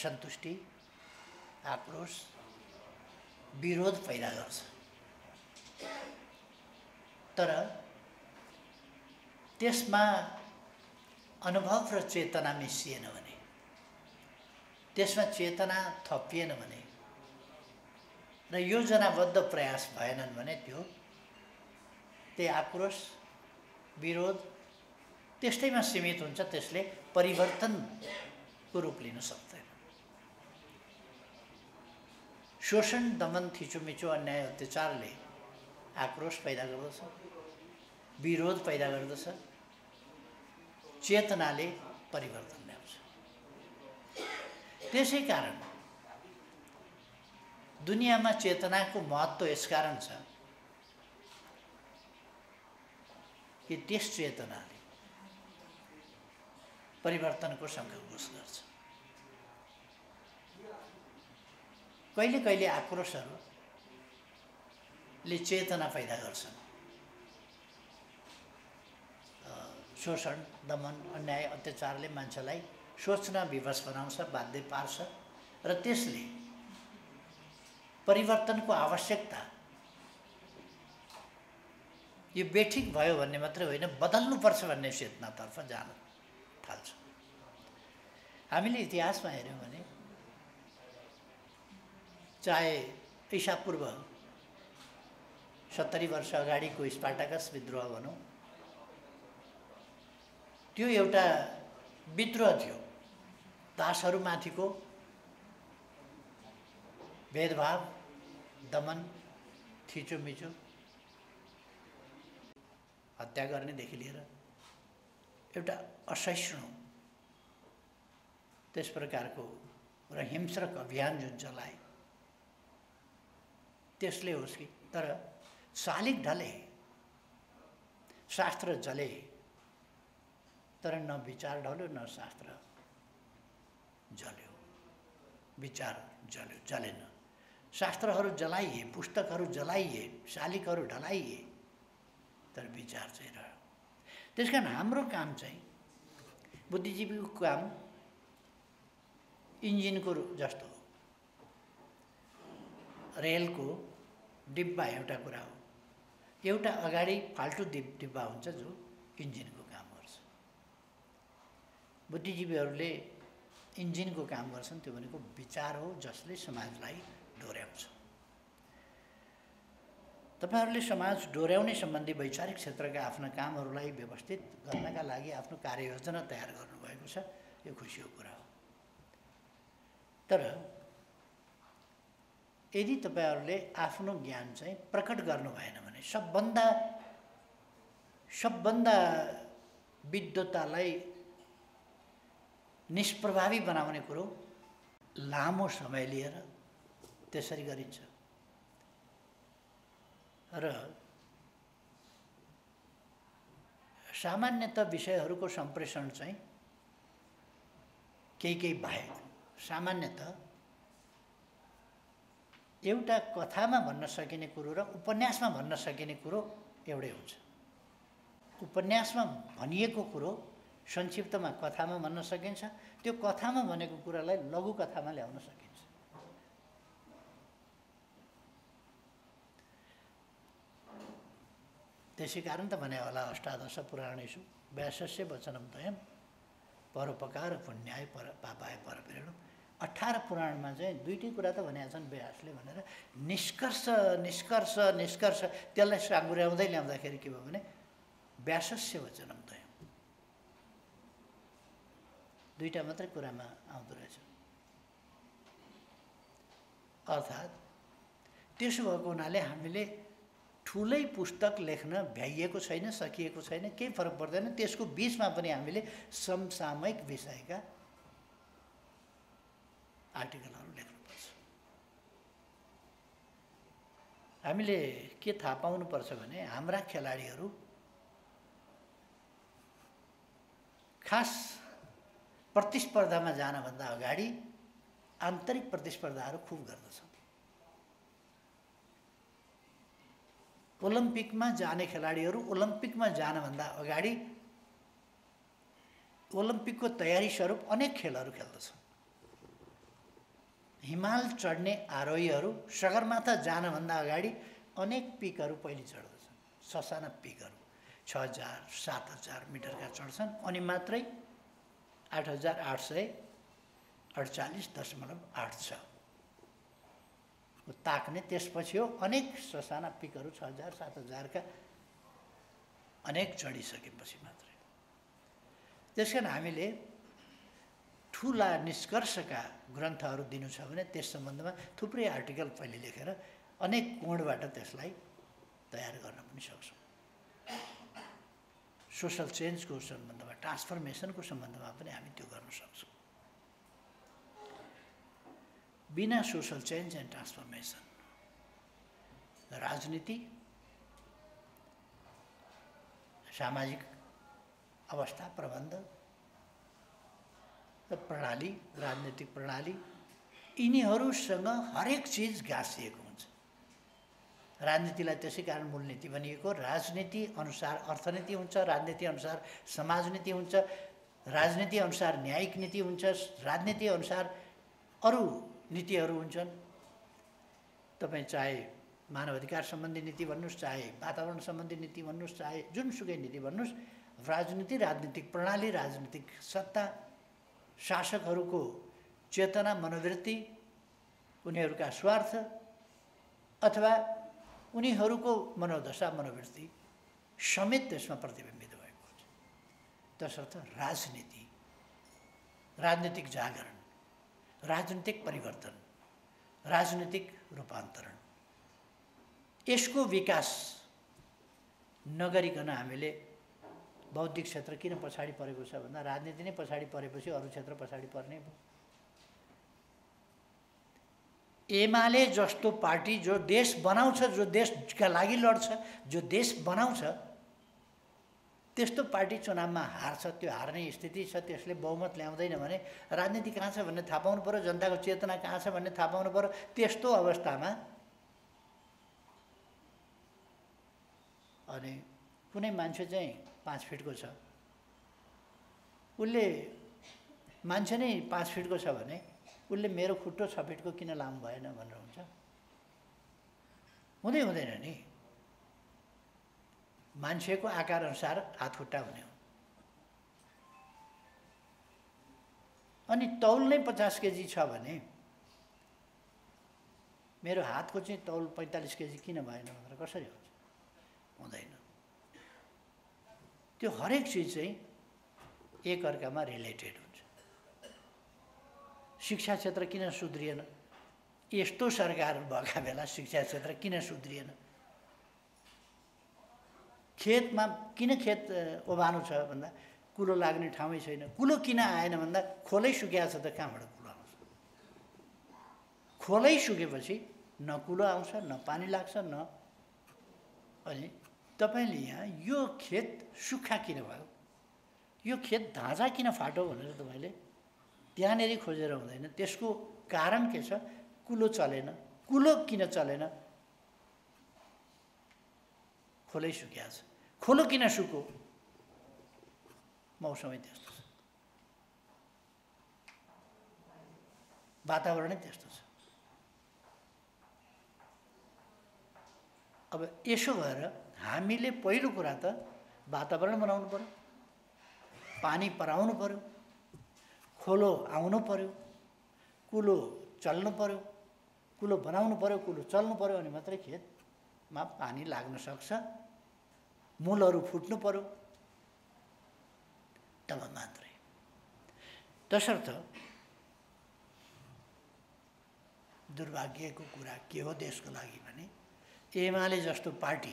असन्तुष्टि, आक्रोश, विरोध पैदा गर्छ। तर त्यसमा अनुभव र चेतना मिसिएन भने, त्यसमा चेतना थपिएन भने र योजनाबद्ध प्रयास भएनन् भने त्यही आक्रोश, विरोध त्यस्तैमा सीमित हुन्छ। त्यसले परिवर्तनको रूप लिन सक्दैन। शोषण, दमन, थिचोमिचो, अन्याय, अत्याचारले आक्रोश पैदा गर्दछ, विरोध पैदा गर्दछ, चेतनाले परिवर्तन ल्याउँछ। त्यसै कारण दुनियाँमा चेतनाको महत्त्व यसकारण छ कि त्यस चेतनाले परिवर्तनको सङ्घर्ष गर्छ। कहिले कहिले आक्रोशहरूले चेतना पैदा गर्छन्। शोषण, दमन, अन्याय, अत्याचारले मान्छेलाई सोच्न विवश बनाउँछ, बाध्य पार्छ र त्यसले परिवर्तनको आवश्यकता यो बेठिक भयो भन्ने मात्रै होइन, बदल्नुपर्छ भन्ने चेतनातर्फ जान थाल्छ। हामीले इतिहासमा हेऱ्यौँ भने चाहे ईसापूर्व 70 वर्ष अगाडिको स्पार्टाकस विद्रोह भनौँ, त्यो एउटा विद्रोह थियो। दासहरूमाथिको भेदभाव, दमन, थिचोमिचो, हत्या गर्नेदेखि लिएर एउटा असहिष्णु त्यस प्रकारको र हिंस्रक अभियान जुन चलाए, त्यसले होस् कि तर शालिग ढले, शास्त्र जले, तर न विचार ढल्यो न शास्त्र जल्यो। विचार जल्यो, जलेन। शास्त्रहरू जलाइए, पुस्तकहरू जलाइए, शालिगहरू ढलाइए, तर विचार चाहिँ रह्यो। त्यसकारण हाम्रो काम चाहिँ, बुद्धिजीवीको काम इन्जिनको जस्तो हो। रेलको डिब्बा एउटा कुरा हो, एउटा अगाडि फाल्टु डिब्बा हुन्छ जो इन्जिनको काम गर्छ। बुद्धिजीवीहरूले इन्जिनको काम गर्छन्, त्यो भनेको विचार हो जसले समाजलाई डोर्याउँछ। तपाईहरुले समाज डोर्याउने सम्बन्धी वैचारिक क्षेत्रका आफ्ना कामहरूलाई व्यवस्थित गर्नका लागि आफ्नो कार्ययोजना तयार गर्नुभएको छ, यो खुसीको कुरा हो। तर यदि तपाईहरुले आफ्नो ज्ञान चाहिँ प्रकट गर्नु भएन भने सबभन्दा विद्वतालाई निष्प्रभावी बनाउने कुरो लामो समय लिएर त्यसरी गरिन्छ र सामान्यतः विषयहरूको सम्प्रेषण चाहिँ केही बाहेक सामान्यतः एउटा कथामा भन्न सकिने कुरो र उपन्यासमा भन्न सकिने कुरो एउटै हुन्छ। उपन्यासमा भनिएको कुरो संक्षिप्तमा कथामा भन्न सकिन्छ, त्यो कथामा भनेको कुरालाई लघु कथामा ल्याउन सकिन्छ। त्यसै कारण त भने होला अष्टादश पुराणेषु व्यासस्य वचनं तयं परोपकार पुण्याय पापाय परप्रेरणम्। 18 पुराणमा चाहिँ दुईटै कुरा त भनेका छन् व्यासले भनेर। निष्कर्ष त्यसलाई साँगुर्याउँदै ल्याउँदाखेरि के भयो भने व्यासस्य वचनं तयं, दुईटा मात्रै कुरामा आउँदो रहेछ। अर्थात् त्यसो भएको हुनाले हामीले ठुलै पुस्तक लेख्न भ्याइएको छैन, सकिएको छैन, केही फरक पर्दैन। त्यसको बीचमा पनि हामीले समसामयिक विषयका आर्टिकलहरू लेख्नुपर्छ। हामीले के थाहा पाउनुपर्छ भने हाम्रा खेलाडीहरू खास प्रतिस्पर्धामा जानभन्दा अगाडि आन्तरिक प्रतिस्पर्धाहरू खुब गर्दछन्। ओलम्पिकमा जाने खेलाडीहरू ओलम्पिकमा जानभन्दा अगाडि ओलम्पिकको तयारी स्वरूप अनेक खेलहरू खेल्दछन्। हिमाल चढ्ने आरोहीहरू सगरमाथा जानभन्दा अगाडि अनेक पिकहरू पहिले चढ्दछन्। ससाना पिकहरू 6000 7000 मिटरका चढ्छन् अनि मात्रै 8848.86 ताक्ने। त्यसपछि हो अनेक ससाना पिकहरू 6000 7000 का अनेक चढिसकेपछि मात्रै। त्यसकारण हामीले ठुला निष्कर्षका ग्रन्थहरू दिनु छ भने त्यस सम्बन्धमा थुप्रै आर्टिकल पहिले लेखेर अनेक कोणबाट त्यसलाई तयार गर्न पनि सक्छौँ। सोसल चेन्जको सम्बन्धमा, ट्रान्सफर्मेसनको सम्बन्धमा पनि हामी त्यो गर्न सक्छौँ। बिना सोसल चेन्ज एन्ड ट्रान्सफर्मेसन राजनीति, सामाजिक अवस्था, प्रबन्ध, प्रणाली, राजनीतिक प्रणाली, यिनीहरूसँग हरेक चिज गाँसिएको हुन्छ। राजनीतिलाई त्यसै कारण मूलनीति भनिएको। राजनीति अनुसार अर्थनीति हुन्छ, राजनीति अनुसार समाजनीति हुन्छ, राजनीति अनुसार न्यायिक नीति हुन्छ, राजनीति अनुसार अरू नीतिहरू हुन्छन्। तपाईँ चाहे मानव अधिकार सम्बन्धी नीति भन्नुहोस्, चाहे वातावरण सम्बन्धी नीति भन्नुहोस्, चाहे जुनसुकै नीति भन्नुहोस्, राजनीति, राजनीतिक प्रणाली, राजनीतिक सत्ता, शासकहरूको चेतना, मनोवृत्ति, उनीहरूका स्वार्थ अथवा उनीहरूको मनोदशा, मनोवृत्ति समेत त्यसमा प्रतिबिम्बित भएको हुन्छ। तसर्थ राजनीति, राजनीतिक जागरण, राजनीतिक परिवर्तन, राजनीतिक रूपान्तरण, यसको विकास नगरिकन हामीले बौद्धिक क्षेत्र किन पछाडि परेको छ भन्दा राजनीति नै पछाडि परेपछि अरू क्षेत्र पछाडि पर्ने भयो। एमाले जस्तो पार्टी जो देश बनाउँछ, जो देशका लागि लड्छ, जो देश बनाउँछ, त्यस्तो पार्टी चुनावमा हार्छ, त्यो हार्ने स्थिति छ, त्यसले बहुमत ल्याउँदैन भने राजनीति कहाँ छ भन्ने थाहा पाउनु पर्यो, जनताको चेतना कहाँ छ भन्ने थाहा पाउनु पर्यो। त्यस्तो अवस्थामा अनि कुनै मान्छे चाहिँ 5 फिटको छ, उसले मान्छे नै 5 फिटको छ भने उसले मेरो खुट्टो 6 फिटको किन लामो भएन भनेर हुन्छ? हुँदैन नि। मान्छेको आकार अनुसार हात खुट्टा हुने हो। अनि तौल नै 50 केजी छ भने मेरो हातको चाहिँ तौल 45 केजी किन भएन भनेर कसरी हुन्छ? हुँदैन। त्यो हरेक चिज चाहिँ एकअर्कामा रिलेटेड हुन्छ। शिक्षा क्षेत्र किन सुध्रिएन? यस्तो सरकार भएका बेला शिक्षा क्षेत्र किन सुध्रिएन? खेतमा किन खेत ओभानो छ भन्दा कुलो लाग्ने ठाउँै छैन। कुलो किन आएन भन्दा खोलै सुकेको छ, त कहाँबाट कुलो आउँछ? खोलै सुकेपछि न कुलो आउँछ, न पानी लाग्छ, न। अनि तपाईले यहाँ यो खेत सुक्खा किन भयो, यो खेत धाँजा किन फाटो भनेर तपाईले त्यहाँनेर खोजेर हुँदैन। त्यसको कारण के छ? कुलो चलेन। कुलो किन चलेन? खोलै सुक्या छ। खोलो किन सुक्यो? मौसमै त्यस्तो छ, वातावरणै त्यस्तो छ। अब यसो भएर हामीले पहिलो कुरा त वातावरण बनाउनु पर्यो, पानी पराउनु पर्यो, खोलो आउनु पर्यो, कुलो चल्नु पर्यो, कुलो बनाउनु पर्यो, कुलो चल्नु पर्यो, अनि मात्रै खेतमा पानी लाग्न सक्छ, मूलहरू फुट्नु पर्यो, तब मात्रै। तसर्थ दुर्भाग्यको कुरा के हो देशको लागि भने एमाले जस्तो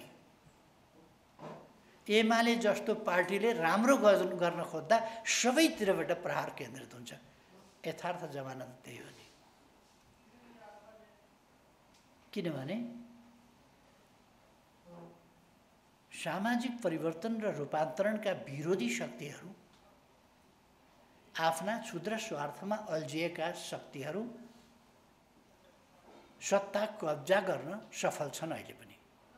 पार्टीले राम्रो गर्न खोज्दा सबैतिरबाट प्रहार केन्द्रित हुन्छ। यथार्थ जमाना त त्यही हो नि। किनभने सामाजिक परिवर्तन र रूपान्तरणका विरोधी शक्तिहरू, आफ्ना क्षुद्र स्वार्थमा अल्झिएका शक्तिहरू सत्ता कब्जा गर्न सफल छन्। अहिले पनि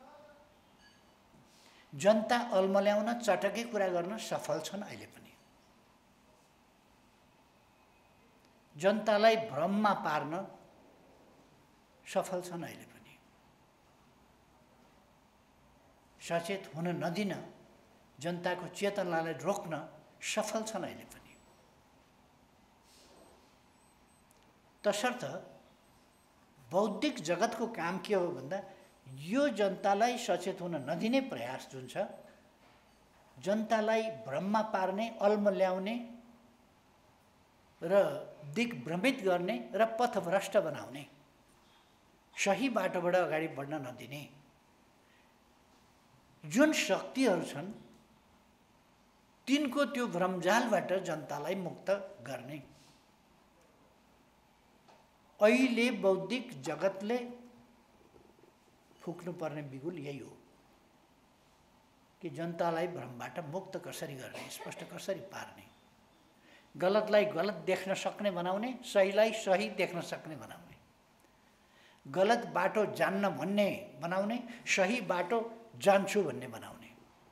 जनता अल्मल्याउन चटकै कुरा गर्न सफल छन्। अहिले पनि जनतालाई भ्रममा पार्न सफल छन् अहिले पनि। सचेत हुन नदिन, जनताको चेतनालाई रोक्न सफल छन् अहिले पनि। तसर्थ बौद्धिक जगतको काम के हो भन्दा यो जनतालाई सचेत हुन नदिने प्रयास जुन छ, जनतालाई भ्रममा पार्ने, अल्मल्याउने र दिग्भ्रमित गर्ने र पथभ्रष्ट बनाउने, सही बाटोबाट अगाडि बढ्न नदिने जुन शक्तिहरू छन्, तिनको त्यो भ्रमजालबाट जनतालाई मुक्त गर्ने। अहिले बौद्धिक जगतले फुक्नुपर्ने बिगुल यही हो कि जनतालाई भ्रमबाट मुक्त कसरी गर्ने, स्पष्ट कसरी पार्ने, गलतलाई गलत देख्न सक्ने बनाउने, सहीलाई सही देख्न सक्ने बनाउने, गलत बाटो जान्न भन्ने बनाउने, सही बाटो जान्छु भन्ने बनाउने।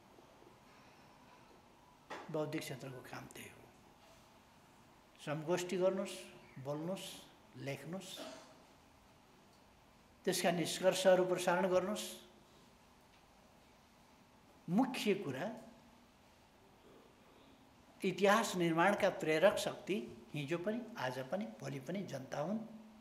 बौद्धिक क्षेत्रको काम त्यही हो। समगोष्ठी गर्नुस्, बोल्नुस्, लेख्नुस्, त्यसका निष्कर्षहरू प्रसारण गर्नुस्। मुख्य कुरा इतिहास निर्माणका प्रेरक शक्ति हिजो पनि, आज पनि, भोलि पनि जनता हुन्।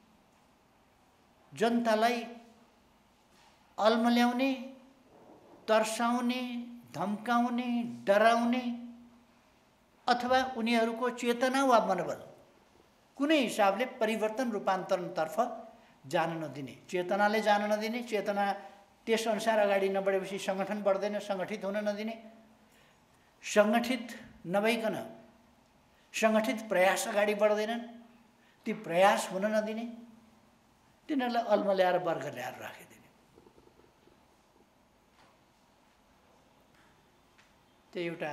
जनतालाई अल्मल्याउने, तर्साउने, धम्काउने, डराउने अथवा उनीहरूको चेतना वा मनोबल कुनै हिसाबले परिवर्तन रूपान्तरणतर्फ जान नदिने, चेतनाले जान नदिने, चेतना त्यसअनुसार अगाडि नबढेपछि सङ्गठन बढ्दैन, सङ्गठित हुन नदिने, सङ्गठित नभइकन सङ्गठित प्रयास अगाडि बढ्दैनन्, ती प्रयास हुन नदिने, तिनीहरूलाई अल्मल्याएर वर्ग ल्याएर राखिदिने। त्यो एउटा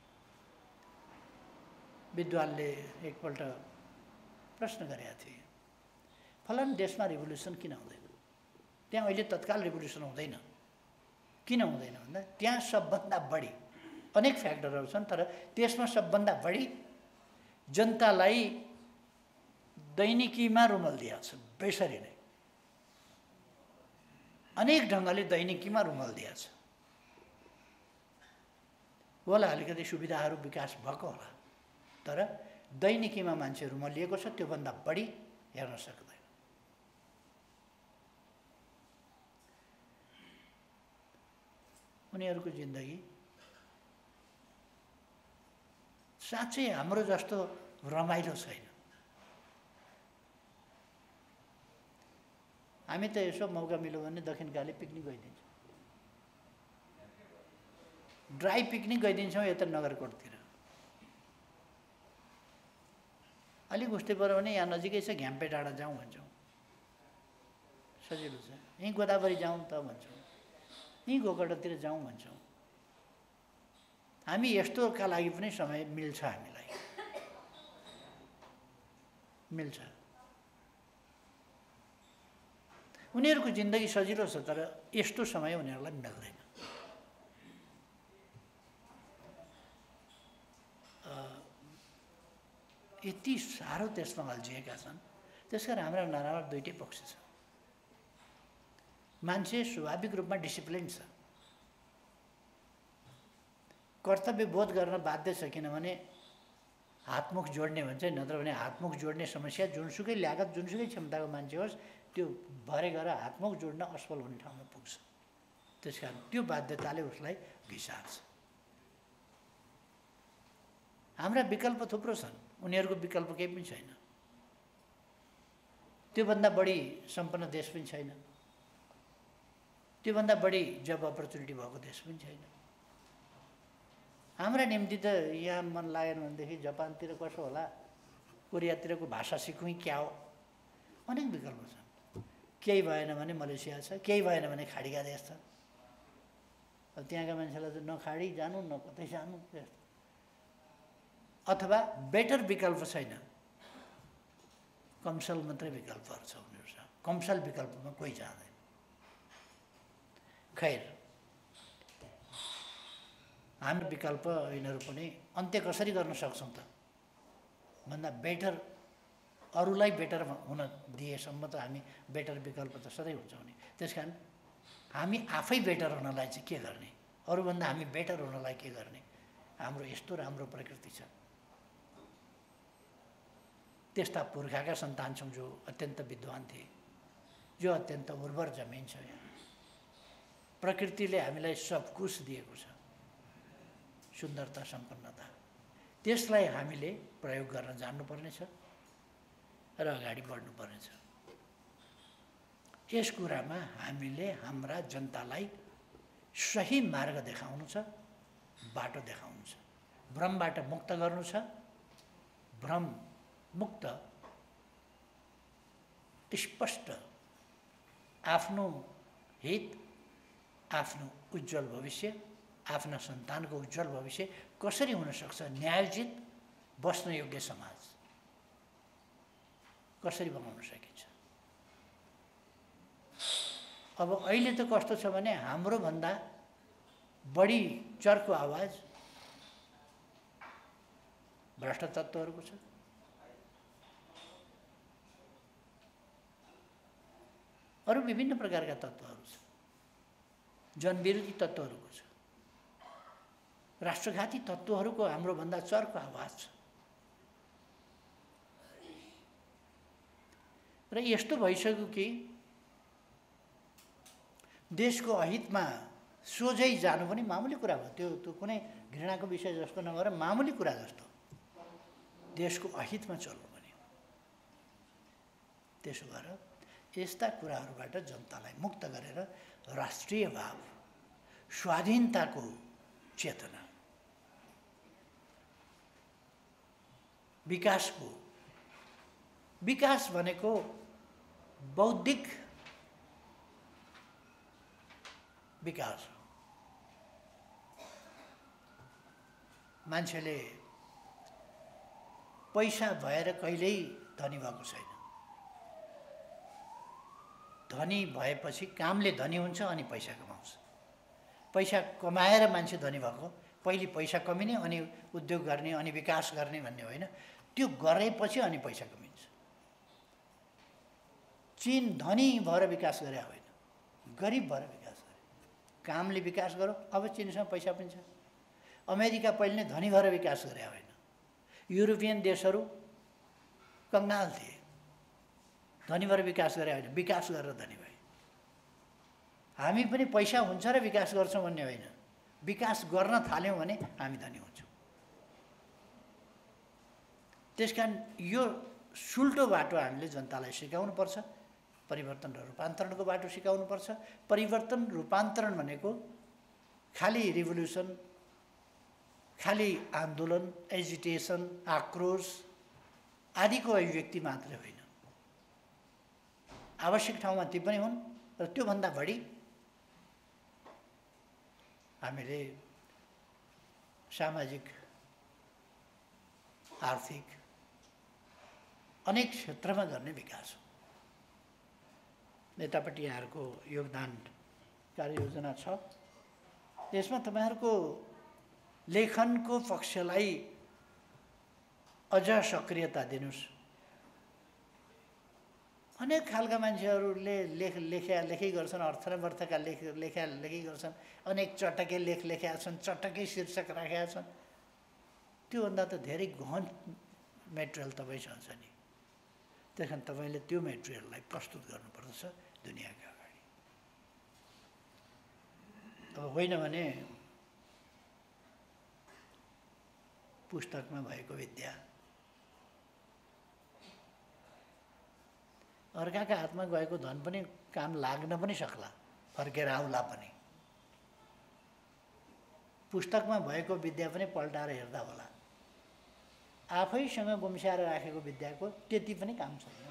विद्वानले एकपल्ट प्रश्न गरेका थिए, फलाना देशमा रिभोल्युसन किन हुँदैन? त्यहाँ अहिले तत्काल रिभोल्युसन हुँदैन। किन हुँदैन भन्दा त्यहाँ सबभन्दा बढी अनेक फ्याक्टरहरू छन्, तर त्यसमा सबभन्दा बढी जनतालाई दैनिकीमा रुमल दिएको छ, बेसरी नै अनेक ढङ्गले दैनिकीमा रुमल दिएको छ। होला अलिकति सुविधाहरू विकास भएको होला, तर दैनिकीमा मान्छे रुमलिएको छ, त्योभन्दा बढी हेर्न सक्दैन। उनीहरूको जिन्दगी साँच्चै हाम्रो जस्तो रमाइलो छैन। हामी त यसो मौका मिल्यो भने दक्षिणकाली पिकनिक गइदिन्छौँ, ड्राई पिकनिक गइदिन्छौँ यता नगरकोटतिर। अलिक उस्तै पऱ्यो भने यहाँ नजिकै छ घ्याम्पे डाँडा जाउँ भन्छौँ, सजिलो छ। यहीँ गोदावरी जाउँ त भन्छौँ, यहीँ गोकर्णतिर जाउँ भन्छौँ। हामी यस्तोका लागि पनि समय मिल्छ, हामीलाई मिल्छ। उनीहरूको जिन्दगी सजिलो छ, तर यस्तो समय उनीहरूलाई मिल्दैन। यति साह्रो त्यसमा अल्झिएका छन्। त्यसकारण हाम्रा नराम्रो दुईटै पक्ष छ। मान्छे स्वाभाविक रूपमा डिसिप्लिन छ, कर्तव्य बोध गर्न बाध्य छ, किनभने हातमुख जोड्ने भन्छ, नत्र भने हातमुख जोड्ने समस्या जुनसुकै ल्यागत, जुनसुकै क्षमताको मान्छे होस्, त्यो भरे गएर हातमुख जोड्न असफल हुने ठाउँमा पुग्छ। त्यसकारण त्यो बाध्यताले उसलाई घिसार्छ। हाम्रा विकल्प थुप्रो छन्, उनीहरूको विकल्प केही पनि छैन। त्योभन्दा बढी सम्पन्न देश पनि छैन, त्योभन्दा बढी जब अपर्च्युनिटी भएको देश पनि छैन। हाम्रा निम्ति त यहाँ मन लागेन भनेदेखि जापानतिर कसो होला, कोरियातिरको भाषा सिकौँ क्या हो, अनेक विकल्प छन्। केही भएन भने मलेसिया छ, केही भएन भने खाडीका देश छ। अब त्यहाँका मान्छेलाई त न खाडी जानु न कतै जानु, अथवा बेटर विकल्प छैन, कमसल मात्रै विकल्पहरू छ उनीहरूसँग। कमसल विकल्पमा कोही जाँदैन। खैर, हाम्रो विकल्प यिनीहरू पनि अन्त्य कसरी गर्न सक्छौँ त भन्दा बेटर अरूलाई बेटर हुन दिएसम्म त हामी बेटर विकल्प त सधैँ हुन्छौँ नि। त्यसकारण हामी आफै बेटर हुनलाई चाहिँ के गर्ने, अरूभन्दा हामी बेटर हुनलाई के गर्ने? हाम्रो यस्तो राम्रो प्रकृति छ, त्यस्ता पुर्खाका सन्तान छौँ जो अत्यन्त विद्वान थिए, जो अत्यन्त उर्वर जमिन छ। यहाँ प्रकृतिले हामीलाई सब कुछ दिएको छ, सुन्दरता सम्पन्नता। त्यसलाई हामीले प्रयोग गर्न जान्नुपर्नेछ र अगाडि बढ्नुपर्नेछ। यस कुरामा हामीले हाम्रा जनतालाई सही मार्ग देखाउनु छ, बाटो देखाउनु छ, भ्रमबाट मुक्त गर्नु छ। भ्रम मुक्त स्पष्ट आफ्नो हित, आफ्नो उज्जवल भविष्य, आफ्ना सन्तानको उज्जवल भविष्य कसरी हुन सक्छ, न्यायोचित बस्न योग्य समाज कसरी बनाउन सकिन्छ। अब अहिले त कस्तो छ भने हाम्रो भन्दा बढी चर्को आवाज भ्रष्ट तत्त्वहरूको छ। अरू विभिन्न प्रकारका तत्त्वहरू छ, जनविरोधी तत्त्वहरूको छ, राष्ट्रघाती तत्त्वहरूको हाम्रो भन्दा चर्को आवाज छ। र यस्तो भइसक्यो कि देशको अहितमा सोझै जानु पनि मामुली कुरा भयो। त्यो कुनै घृणाको विषय जस्तो नगरेर मामुली कुरा जस्तो देशको अहितमा चल्नु पनि। त्यसो भएर यस्ता कुराहरूबाट जनतालाई मुक्त गरेर राष्ट्रिय भाव, स्वाधीनताको चेतना, विकास भनेको बौद्धिक विकास हो। मान्छेले पैसा भएर कहिल्यै धनी भएको छैन। धनी भएपछि कामले धनी हुन्छ अनि पैसा कमाउँछ। पैसा कमाएर मान्छे धनी भएको, पहिले पैसा कमिने अनि उद्योग गर्ने अनि विकास गर्ने भन्ने होइन, त्यो गरेपछि अनि पैसा कमिन्छ। चीन धनी भएर विकास गरे होइन, गरिब भएर विकास गरे। कामले विकास गरो, अब चीनसँग पैसा पनि छ। अमेरिका पहिले नै धनी भएर विकास गरे होइन, युरोपियन देशहरू कङ्गाल थिए, धनी भएर विकास गरे होइन, विकास गरेर धनी भए। हामी पनि पैसा हुन्छ र विकास गर्छौँ भन्ने होइन, विकास गर्न थाल्यौँ भने हामी धनी हुन्छौँ। त्यसकारण यो सुल्टो बाटो हामीले जनतालाई सिकाउनुपर्छ। परिवर्तन र रूपान्तरणको बाटो सिकाउनुपर्छ। परिवर्तन रूपान्तरण भनेको खालि रिभोल्युसन, खालि आन्दोलन, एजिटेसन, आक्रोश आदिको अभिव्यक्ति मात्रै होइन। आवश्यक ठाउँमा ती पनि हुन् र त्योभन्दा बढी हामीले सामाजिक, आर्थिक अनेक क्षेत्रमा गर्ने विकास हो। नेतापट्टि यहाँहरूको योगदान कार्ययोजना छ। त्यसमा तपाईँहरूको लेखनको पक्षलाई अझ सक्रियता दिनुस्। अनेक खालका मान्छेहरूले लेखै गर्छन्, अर्थ र अर्थका लेखै गर्छन्, अनेक चटके लेखेका छन्, चटकै शीर्षक राखेका छन्। त्योभन्दा त धेरै गहन मेटेरियल तपाईँसँग छ नि। त्यस कारण तपाईँले त्यो मेटेरियललाई प्रस्तुत गर्नुपर्दछ दुनियाँका अगाडि। अब होइन भने पुस्तकमा भएको विद्या अर्काका हातमा गएको धन पनि काम लाग्न पनि सक्ला, फर्केर आउला पनि। पुस्तकमा भएको विद्या पनि पल्टाएर हेर्दा होला, आफैसँग गुम्स्याएर राखेको विद्याको त्यति पनि काम छैन।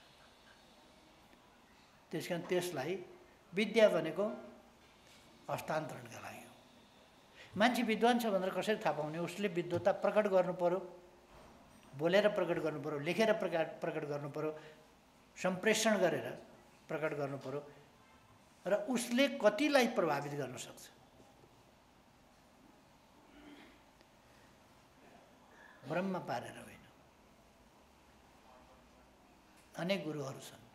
त्यसकारण त्यसलाई विद्या भनेको हस्तान्तरणका लागि हो। मान्छे विद्वान छ भनेर कसरी थाहा पाउने? उसले विद्वता प्रकट गर्नु पर्यो, बोलेर प्रकट गर्नु पर्यो, लेखेर प्रकट गर्नु पर्यो, सम्प्रेषण गरेर प्रकट गर्नु पर्यो र उसले कतिलाई प्रभावित गर्न सक्छ। ब्रह्म पारेर होइन। अनेक गुरुहरू छन्।